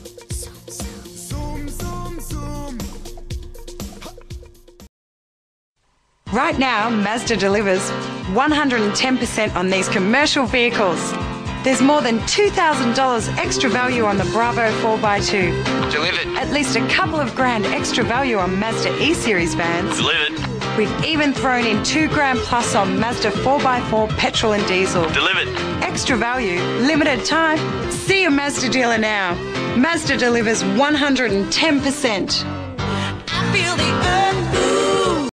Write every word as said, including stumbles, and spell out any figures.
Right now, Mazda delivers one hundred ten percent on these commercial vehicles. There's more than two thousand dollars extra value on the Bravo four by two. Delivered. At least a couple of grand extra value on Mazda E-Series vans. Delivered. We've even thrown in two grand plus on Mazda four by four petrol and diesel. Delivered. Extra value, limited time. See a Mazda dealer now. Mazda delivers one hundred ten percent. I feel the earth